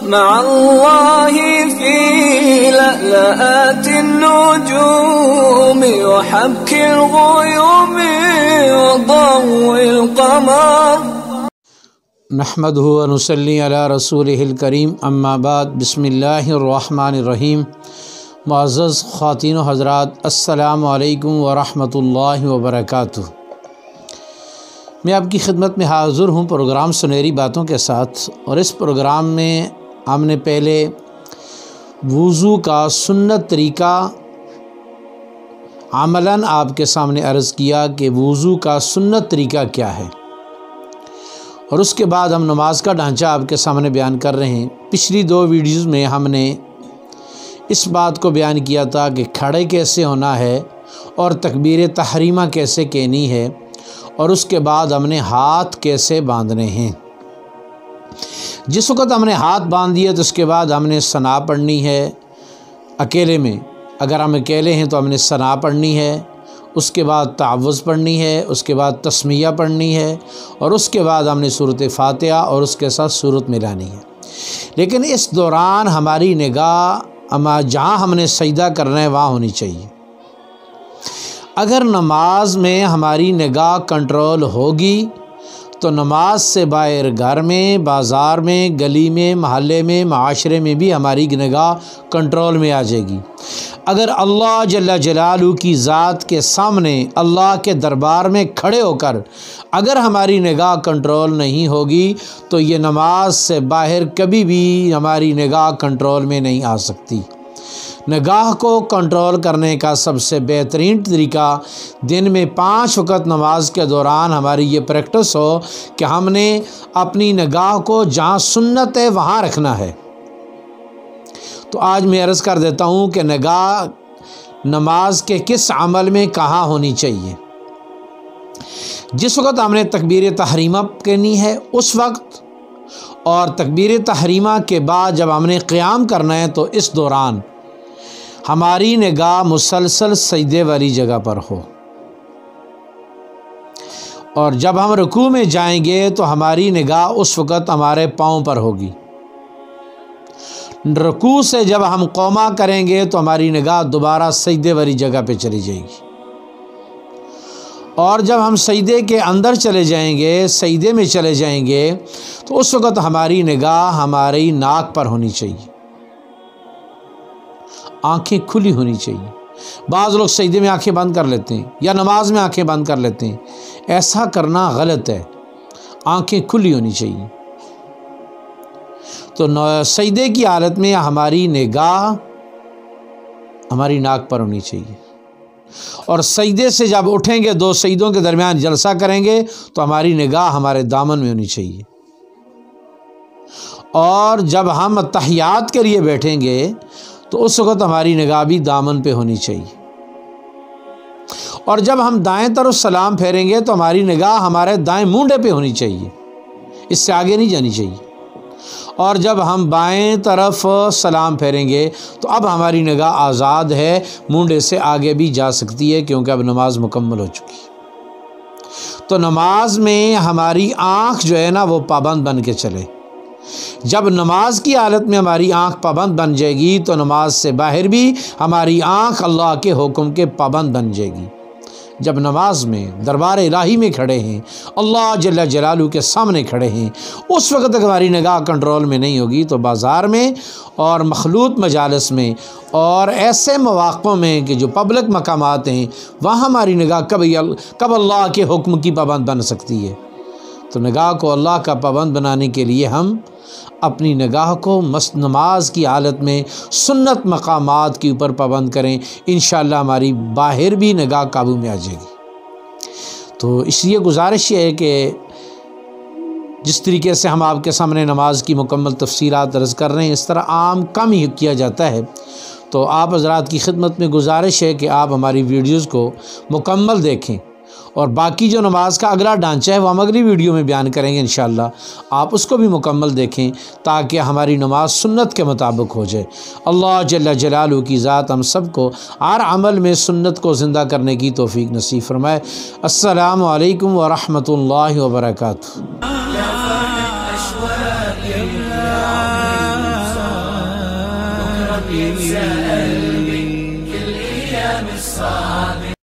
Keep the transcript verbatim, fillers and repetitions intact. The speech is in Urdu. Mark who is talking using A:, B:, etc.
A: مع الله في لألآت النجوم وحبك الغيوم وضوء القمر.
B: نحمده ونصلي على رسوله الكريم. اما بعد. بسم اللہ الرحمن الرحیم. معزز خواتین و حضرات، السلام علیکم ورحمۃ اللہ وبرکاتہ. میں آپ کی خدمت میں حاضر ہوں پروگرام سنہری باتوں کے ساتھ، اور اس پروگرام میں ہم نے پہلے وضو کا سنت طریقہ عملاً آپ کے سامنے عرض کیا کہ وضو کا سنت طریقہ کیا ہے، اور اس کے بعد ہم نماز کا ڈھانچہ آپ کے سامنے بیان کر رہے ہیں. پچھلی دو ویڈیوز میں ہم نے اس بات کو بیان کیا تھا کہ کھڑے کیسے ہونا ہے اور تکبیر تحریمہ کیسے کہنی ہے، اور اس کے بعد ہم نے ہاتھ کیسے باندھنے ہیں. جس وقت ہم نے ہاتھ باندھ دیے تو اس کے بعد ہم نے ثنا پڑھنی ہے اکیلے میں. اگر ہم اکیلے ہیں تو ہم نے ثنا پڑھنی ہے، اس کے بعد تعوذ پڑھنی ہے، اس کے بعد تسمیہ پڑھنی ہے، اور اس کے بعد ہم نے سورۃ فاتحہ اور اس کے ساتھ سورت ملانی ہے. لیکن اس دوران ہماری نگاہ اما جہاں ہم نے سجدہ کرنا ہے وہاں ہونی چاہیے. اگر نماز میں ہماری نگاہ کنٹرول ہوگی تو نماز سے باہر گھر میں، بازار میں، گلی میں، محلے میں، معاشرے میں بھی ہماری نگاہ کنٹرول میں آ جائے گی. اگر اللہ جل جلالہ کی ذات کے سامنے، اللہ کے دربار میں کھڑے ہو کر اگر ہماری نگاہ کنٹرول نہیں ہوگی تو یہ نماز سے باہر کبھی بھی ہماری نگاہ کنٹرول میں نہیں آ سکتی. نگاہ کو کنٹرول کرنے کا سب سے بہترین طریقہ دن میں پانچ وقت نماز کے دوران ہماری یہ پریکٹس ہو کہ ہم نے اپنی نگاہ کو جہاں سنت ہے وہاں رکھنا ہے. تو آج میں عرض کر دیتا ہوں کہ نگاہ نماز کے کس عمل میں کہاں ہونی چاہیے. جس وقت ہم نے تکبیر تحریمہ کہنی ہے اس وقت، اور تکبیر تحریمہ کے بعد جب ہم نے قیام کرنا ہے تو اس دوران ہماری نگاہ مسلسل سجدے والی جگہ پر ہو. اور جب ہم رکوع میں جائیں گے تو ہماری نگاہ اس وقت ہمارے پاؤں پر ہوگی. رکوع سے جب ہم قوما کریں گے تو ہماری نگاہ دوبارہ سجدے والی جگہ پہ چلی جائے گی. اور جب ہم سجدے کے اندر چلے جائیں گے، سجدے میں چلے جائیں گے، تو اس وقت ہماری نگاہ ہماری ناک پر ہونی چاہیے، آنکھیں کھلی ہونی چاہیے. بعض لوگ سجدے میں آنکھیں بند کر لیتے ہیں یا نماز میں آنکھیں بند کر لیتے ہیں. ایسا کرنا غلط ہے، آنکھیں کھلی ہونی چاہیے. تو سجدے کی حالت میں ہماری نگاہ ہماری ناک پر ہونی چاہیے، اور سجدے سے جب اٹھیں گے، دو سجدوں کے درمیان جلسہ کریں گے تو ہماری نگاہ ہمارے دامن میں ہونی چاہیے. اور جب ہم تحیات کے لیے بیٹھیں گے تو اس وقت ہماری نگاہ بھی دامن پہ ہونی چاہیے. اور جب ہم دائیں طرف سلام پھیریں گے تو ہماری نگاہ ہمارے دائیں مونڈے پہ ہونی چاہیے، اس سے آگے نہیں جانی چاہیے. اور جب ہم بائیں طرف سلام پھیریں گے تو اب ہماری نگاہ آزاد ہے، مونڈے سے آگے بھی جا سکتی ہے کیونکہ اب نماز مکمل ہو چکی ہے. تو نماز میں ہماری آنکھ جو ہے نا وہ پابند بن کے چلے. جب نماز کی حالت میں ہماری آنکھ پابند بن جائے گی تو نماز سے باہر بھی ہماری آنکھ اللہ کے حکم کے پابند بن جائے گی. جب نماز میں دربار الہی میں کھڑے ہیں، اللہ جل جلالہ کے سامنے کھڑے ہیں، اس وقت تک ہماری نگاہ کنٹرول میں نہیں ہوگی تو بازار میں اور مخلوط مجالس میں اور ایسے مواقعوں میں کہ جو پبلک مقامات ہیں وہاں ہماری نگاہ کب کب اللہ کے حکم کی پابند بن سکتی ہے. تو نگاہ کو اللہ کا پابند بنانے کے لیے ہم اپنی نگاہ کو مست نماز کی حالت میں سنت مقامات کے اوپر پابند کریں. انشاءاللہ ہماری باہر بھی نگاہ قابو میں آ جائے گی. تو اس لیے گزارش یہ ہے کہ جس طریقے سے ہم آپ کے سامنے نماز کی مکمل تفصیلات عرض کر رہے ہیں اس طرح عام کم ہی کیا جاتا ہے. تو آپ حضرات کی خدمت میں گزارش ہے کہ آپ ہماری ویڈیوز کو مکمل دیکھیں، اور باقی جو نماز کا اگلا ڈھانچہ ہے وہ ہم اگلی ویڈیو میں بیان کریں گے انشاءاللہ. آپ اس کو بھی مکمل دیکھیں تاکہ ہماری نماز سنت کے مطابق ہو جائے. اللہ جل جلالہ کی ذات ہم سب کو ہر عمل میں سنت کو زندہ کرنے کی توفیق نصیب فرمائے. السلام علیکم ورحمۃ اللہ وبرکاتہ.
A: يتساءل من كل أيام الصعب